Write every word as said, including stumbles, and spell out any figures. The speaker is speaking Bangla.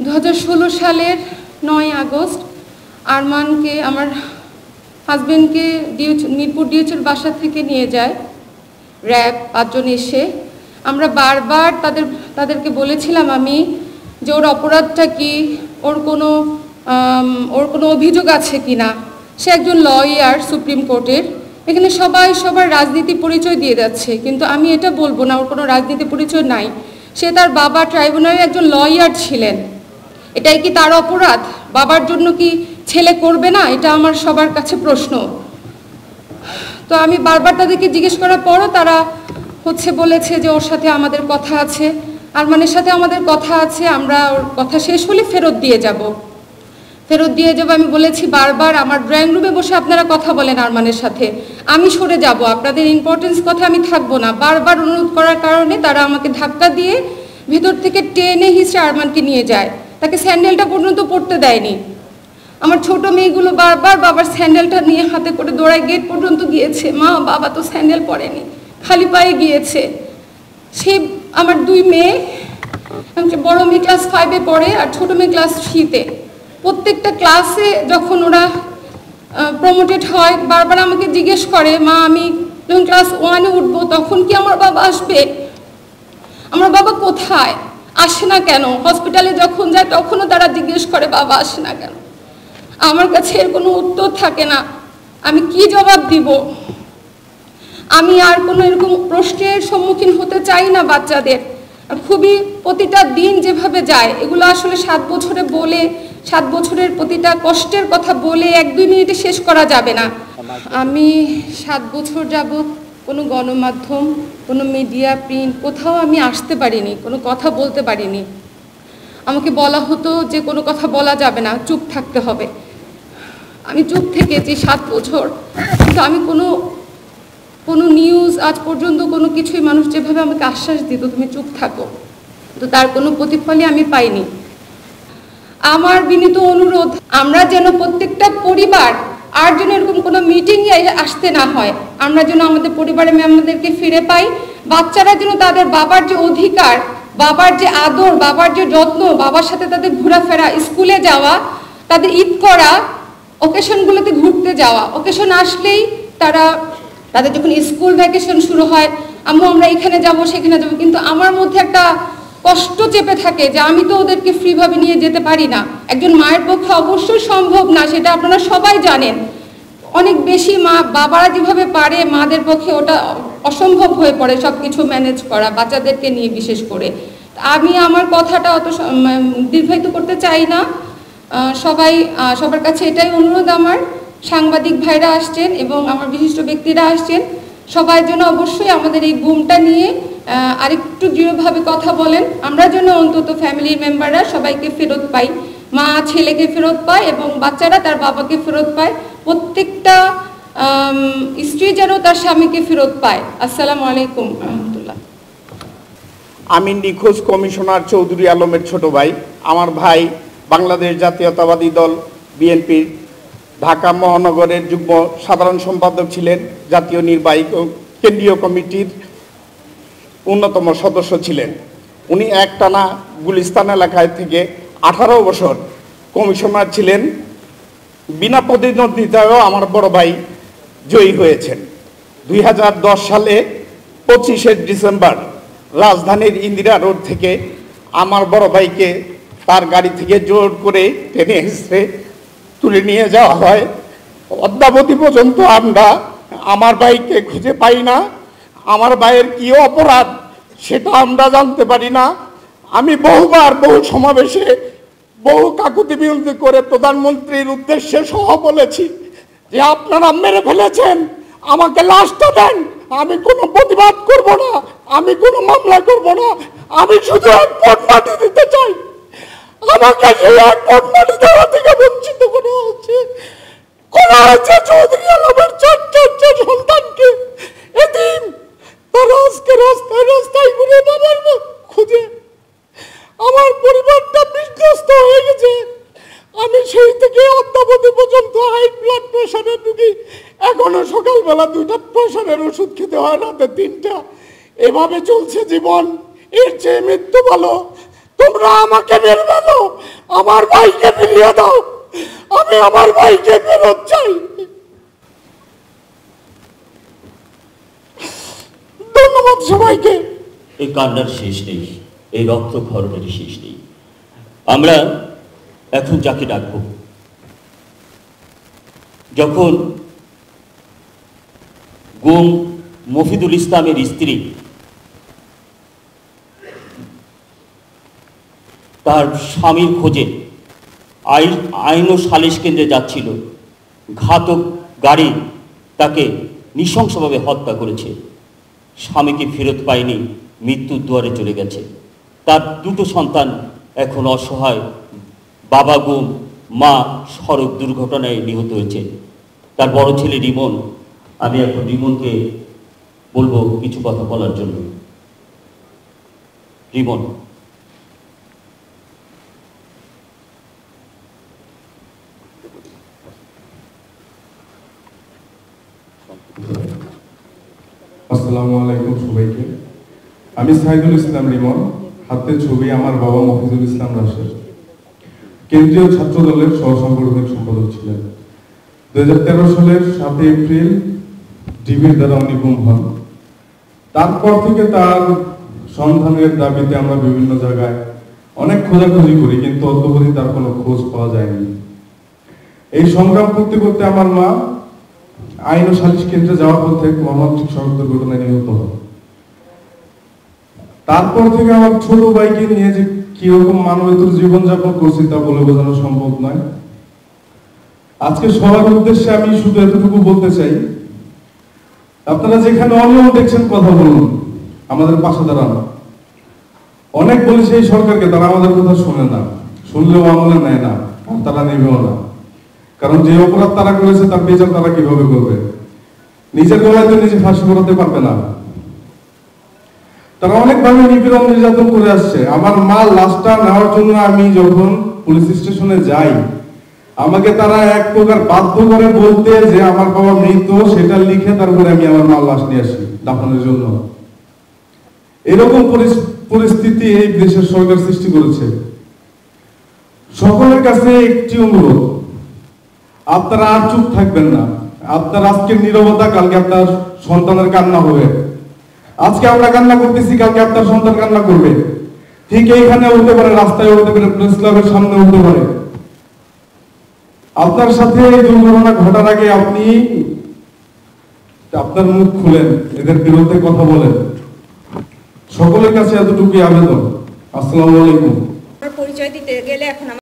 দু হাজার ষোলো সালের নয় আগস্ট আরমানকে আমার হাজব্যান্ডকে ডিউচ মিরপুর ডিউচের বাসা থেকে নিয়ে যায় র্যাব পাঁচজন এসে। আমরা বারবার তাদের তাদেরকে বলেছিলাম আমি যে ওর অপরাধটা কি, ওর কোনো ওর কোনো অভিযোগ আছে কি না। সে একজন লয়ার সুপ্রিম কোর্টের, এখানে সবাই সবার রাজনীতি পরিচয় দিয়ে যাচ্ছে, কিন্তু আমি এটা বলবো না ওর কোনো রাজনীতি পরিচয় নাই। সে তার বাবা ট্রাইব্যুনালে একজন লয়ার ছিলেন, এটাই কি তার অপরাধ? বাবার জন্য কি ছেলে করবে না? এটা আমার সবার কাছে প্রশ্ন। তো আমি বারবার তাদেরকে জিজ্ঞেস করার পরও তারা হচ্ছে বলেছে যে ওর সাথে আমাদের কথা আছে, আরমানের সাথে আমাদের কথা আছে, আমরা ওর কথা শেষ হলে ফেরত দিয়ে যাব ফেরত দিয়ে যাবো আমি বলেছি বারবার, আমার ড্রয়িং রুমে বসে আপনারা কথা বলেন আরমানের সাথে, আমি সরে যাব, আপনাদের ইম্পর্টেন্স কথা আমি থাকবো না। বারবার অনুরোধ করার কারণে তারা আমাকে ধাক্কা দিয়ে ভেতর থেকে টেনে হিসেবে আরমানকে নিয়ে যায়, তাকে স্যান্ডেলটা পর্যন্ত পরতে দেয়নি। আমার ছোট মেয়েগুলো বারবার বাবার স্যান্ডেলটা নিয়ে হাতে করে দৌড়ায় গেট পর্যন্ত গিয়েছে, মা বাবা তো স্যান্ডেল পরেনি, খালি পায়ে গিয়েছে। সে আমার দুই মেয়ে, বড় মেয়ে ক্লাস ফাইভে পড়ে আর ছোট মেয়ে ক্লাস থ্রিতে। প্রত্যেকটা ক্লাসে যখন ওরা প্রমোটেড হয় বারবার আমাকে জিজ্ঞেস করে, মা আমি যখন ক্লাস ওয়ানে উঠবো তখন কি আমার বাবা আসবে? আমার বাবা কোথায়, আসে না কেন? হসপিটালে যখন যায় তখনও তারা জিজ্ঞেস করে বাবা আসে না কেন? আমার কাছে এর কোনো উত্তর থাকে না, আমি কি জবাব দিব? আমি আর কোনো এরকম প্রশ্নের সম্মুখীন হতে চাই না বাচ্চাদের। আর খুবই প্রতিটা দিন যেভাবে যায় এগুলো আসলে সাত বছরে বলে সাত বছরের প্রতিটা কষ্টের কথা বলে এক দুই মিনিটে শেষ করা যাবে না। আমি সাত বছর যাবৎ কোনো গণমাধ্যম, কোনো মিডিয়া, প্রিন্ট কোথাও আমি আসতে পারিনি, কোনো কথা বলতে পারিনি। আমাকে বলা হতো যে কোনো কথা বলা যাবে না, চুপ থাকতে হবে। আমি চুপ থেকেছি সাত বছর, কিন্তু আমি কোনো কোনো নিউজ আজ পর্যন্ত কোনো কিছুই মানুষ যেভাবে আমাকে আশ্বাস দিত তুমি চুপ থাকো, তো তার কোনো প্রতিফলই আমি পাইনি। আমার বিনীত অনুরোধ, আমরা যেন প্রত্যেকটা পরিবার আর যেন এরকম কোনো মিটিংয়ে আসতে না হয়, আমরা যেন আমাদের পরিবারে মেম্বারদেরকে ফিরে পাই। বাচ্চারা যেন তাদের বাবার যে অধিকার, বাবার যে আদর, বাবার যে যত্ন, বাবার সাথে তাদের ঘোরাফেরা, স্কুলে যাওয়া, তাদের ঈদ করা, অকেশনগুলোতে ঘুরতে যাওয়া, অকেশন আসলেই তারা তাদের যখন স্কুল ভ্যাকেশন শুরু হয়, আম্মু আমরা এখানে যাব সেখানে যাব, কিন্তু আমার মধ্যে একটা কষ্ট চেপে থাকে যে আমি তো ওদেরকে ফ্রিভাবে নিয়ে যেতে পারি না। একজন মায়ের পক্ষে অবশ্যই সম্ভব না, সেটা আপনারা সবাই জানেন। অনেক বেশি মা বাবারা যেভাবে পারে মাদের পক্ষে ওটা অসম্ভব হয়ে পড়ে সব কিছু ম্যানেজ করা, বাচ্চাদেরকে নিয়ে বিশেষ করে। আমি আমার কথাটা অত দীর্ঘায়িত করতে চাই না। সবাই সবার কাছে এটাই অনুরোধ আমার, সাংবাদিক ভাইরা আসছেন এবং আমার বিশিষ্ট ব্যক্তিরা আসছেন, সবাই যেন অবশ্যই আমাদের এই গুমটা নিয়ে আরেকটু দৃঢ়ভাবে কথা বলেন, আমরা যেন অন্তত ফ্যামিলির মেম্বাররা সবাইকে ফেরত পাই, মা ছেলেকে ফেরত পায় এবং বাচ্চারা তার বাবাকে ফেরত পায়, প্রত্যেকটা স্ত্রী যেন তার স্বামীকে ফেরত পায়। আসসালামু আলাইকুম রহমতুল্লাহ। আমি নিখোঁজ কমিশনার চৌধুরী আলমের ছোট ভাই। আমার ভাই বাংলাদেশ জাতীয়তাবাদী দল বিএনপির ঢাকা মহানগরের যুগ্ম সাধারণ সম্পাদক ছিলেন, জাতীয় নির্বাহী কেন্দ্রীয় কমিটির অন্যতম সদস্য ছিলেন। উনি একটানা গুলিস্তান এলাকায় থেকে আঠারো বছর কমিশনার ছিলেন, বিনা প্রতিদ্বন্দ্বিতায়ও আমার বড় ভাই জয়ী হয়েছেন। দুই হাজার দশ সালে পঁচিশে ডিসেম্বর রাজধানীর ইন্দিরা রোড থেকে আমার বড় ভাইকে তার গাড়ি থেকে জোর করে টেনে এসে তুলে নিয়ে যাওয়া হয়। অদ্যাবধি পর্যন্ত আমরা আমার ভাইকে খুঁজে পাই না, আমার ভাইয়ের কি অপরাধ সেটা আমরা জানতে পারি না। আমি বহুবার বহু সমাবেশে বহু কাকুতি বিনতি করে প্রধানমন্ত্রীর উদ্দেশ্যে সহ বলেছি যে আপনারা মেরে ফেলেছেন, আমাকে লাশটা দেন, আমি কোনো প্রতিবাদ করব না, আমি কোনো মামলা করব না, আমি শুধু এক পট মাটি দিতে চাই। আমাকে সেই এক পট মাটি দেওয়া থেকে বঞ্চিত করা হচ্ছে। করা হচ্ছে চৌধুরী আলমের চার চারটে সন্তানকে এদিন তারা আজকে রাস্তায় রাস্তায় ঘুরে বাবার খুঁজে আমার পরিবারটা বিধ্বস্ত হয়ে গেছে। আমি সেই থেকে অদ্যাবধি পর্যন্ত হাই ব্লাড প্রেশারের রুগী, এখনো সকালবেলা দুইটা প্রেশারের ওষুধ খেতে হয়, রাতে তিনটা। এভাবে চলছে জীবন, এর চেয়ে মৃত্যু ভালো। তো তোমরা আমাকে মেরে দাও, আমার ভাইকে ফিরিয়ে দাও, আমি আমার ভাইকে ফেরত চাই। ধন্যবাদ সবাইকে। এই কান্নার শেষ নেই, এই রক্তক্ষরণের শেষ নেই। আমরা এখন যাকে ডাকব, যখন গুম মফিদুল ইসলামের স্ত্রী তার স্বামীর খোঁজে আইন আইন ও সালিশ কেন্দ্রে যাচ্ছিল, ঘাতক গাড়ি তাকে নৃশংসভাবে হত্যা করেছে। স্বামীকে ফেরত পায়নি, মৃত্যুর দুয়ারে চলে গেছে। তার দুটো সন্তান এখন অসহায়, বাবা গুম, মা সড়ক দুর্ঘটনায় নিহত হয়েছে। তার বড় ছেলে রিমন, আমি এখন রিমনকে বলবো কিছু কথা বলার জন্য। রিমন। আসসালামু আলাইকুম সবাইকে। আমি সাইদুল ইসলাম রিমন, হাতে ছবি আমার বাবা মফিজুল ইসলাম রাশেদ। কেন্দ্রীয় ছাত্র দলের সহসাংগঠনিক সম্পাদক ছিলেন। দুই হাজার তেরো সালের সাতই এপ্রিল ডিবির দ্বারা উনি গুম হন। তারপর থেকে তার সন্ধানের দাবিতে আমরা বিভিন্ন জায়গায় অনেক খোঁজাখুঁজি করি, কিন্তু অদ্যবধি তার কোনো খোঁজ পাওয়া যায়নি। এই সংগ্রাম করতে করতে আমার মা আইন ও সালিশ কেন্দ্রে যাওয়ার পথে মর্মান্তিক সড়ক দুর্ঘটনায় নিহত হন। তারপর থেকে আমার ছোট ভাইকে নিয়ে যে কিরকম মানবেতর জীবনযাপন করছি তা বলে বোঝানো সম্ভব নয়। আজকে সবার উদ্দেশ্যে আমি শুধু এতটুকু বলতে চাই, আপনারা যেখানে অনিয়ম দেখছেন কথা বলুন, আমাদের পাশে দাঁড়ান। অনেক বলেছে এই সরকারকে, তারা আমাদের কথা শোনে না, শুনলেও আমলে নেয় না, আর তারা নেবেও না। কারণ যে অপরাধ তারা করেছে তার বিচার তারা কিভাবে করবে? নিজের গলায় তো নিজে ফাঁসি করাতে পারবে না। তারা অনেকভাবে নিপীড়ন নির্যাতন করে আসছে। আমার মা লাশটা নেওয়ার জন্য আমি যখন পুলিশ স্টেশনে যাই, আমাকে তারা এক প্রকার বাধ্য করে বলতে যে আমার বাবা মৃত, সেটা লিখে তারপরে আমি আমার মা লাশ নিয়ে আসি দাফনের জন্য। এরকম পরিস্থিতি এই দেশের সরকার সৃষ্টি করেছে। সকলের কাছে একটি অনুরোধ, আপনারা আর চুপ থাকবেন না। আপনার আজকের নীরবতা কালকে আপনার সন্তানের কান্না হবে। আজকে আমরা কান্না করতেছি, কালকে আপনার সন্তান কান্না করবে। ঠিক এইখানে উঠতে পারে, রাস্তায় উঠতে পারে, প্রেস ক্লাবের সামনে উঠতে পারে। আপনার সাথে এই দুর্ঘটনা ঘটার আগে আপনি আপনার মুখ খুলেন, এদের বিরুদ্ধে কথা বলেন। সকলের কাছে এতটুকুই আবেদন। আসসালামু আলাইকুম। পরিচয় দিতে গেলে এখন